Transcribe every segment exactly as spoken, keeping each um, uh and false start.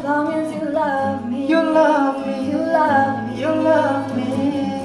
long as you love me, you love me, you love me, you love me.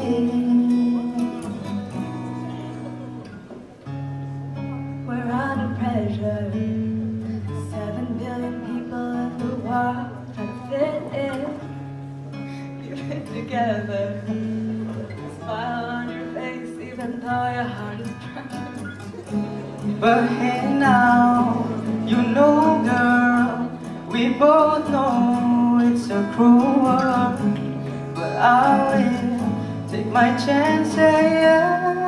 We're under pressure. Seven billion people in the world trying to fit in. Keep it together. Smile on your face even though your heart is broken. But hey now, you know girl, we both know it's a cruel world. But I will take my chances.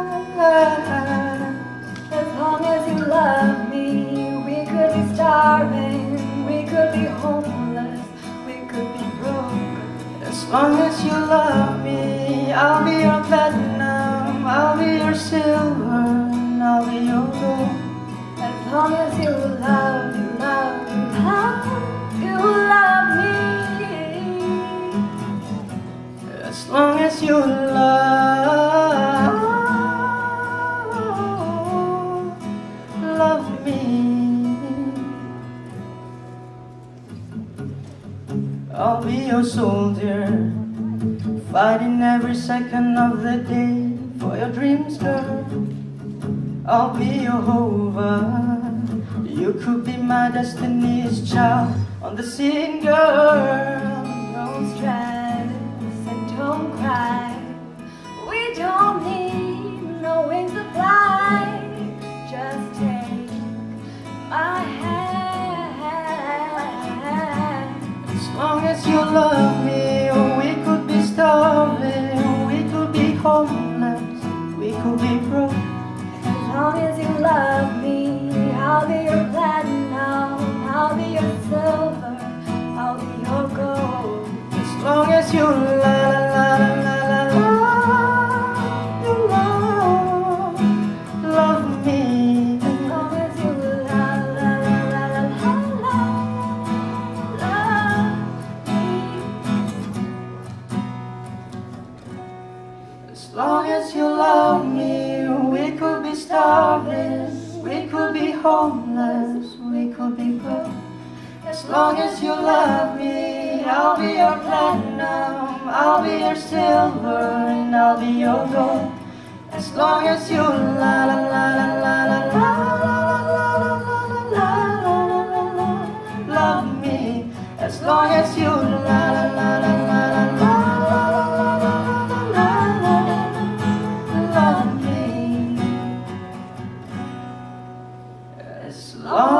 As long as you love me, we could be starving, we could be homeless, we could be broke. As long as you love me, I'll be your platinum, I'll be your silver, and I'll be your gold. As long as you love, you love, you love, you love me. As long as you love, love me. I'll be your soldier, fighting every second of the day for your dreams, girl. I'll be your hover. You could be my destiny's child on the scene, girl. Don't stress and don't cry. We don't need no wings to fly. Just take my hand. As long as you love me, we could be starving, we could be homeless, we could be broke. As long as you love me, I'll be your platinum, I'll be your silver, I'll be your gold. As long as you la la la la la la you love, love me. As long as you love, love, love, love, love me. As long as you love me, we could be starving, we could be homeless, we could be broke. As long as you love me, I'll be your platinum, I'll be your silver, and I'll be your gold. As long as you la la la la la la la la la love me. As long as you la la la la la la la love me. As long